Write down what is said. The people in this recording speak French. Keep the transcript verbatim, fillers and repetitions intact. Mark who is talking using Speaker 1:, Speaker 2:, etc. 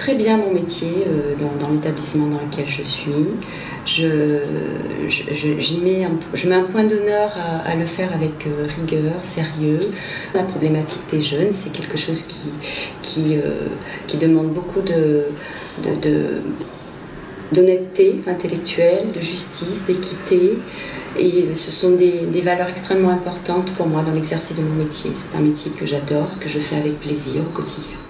Speaker 1: très bien mon métier euh, dans, dans l'établissement dans lequel je suis. Je, je, je, j'y mets un, je mets un point d'honneur à, à le faire avec euh, rigueur, sérieux. La problématique des jeunes, c'est quelque chose qui, qui, euh, qui demande beaucoup de, de, de, d'honnêteté intellectuelle, de justice, d'équité. Et ce sont des, des valeurs extrêmement importantes pour moi dans l'exercice de mon métier. C'est un métier que j'adore, que je fais avec plaisir au quotidien.